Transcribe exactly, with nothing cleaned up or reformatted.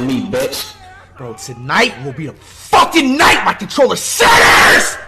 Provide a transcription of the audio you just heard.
me, bitch. Bro, tonight will be a fucking night my controller shatters!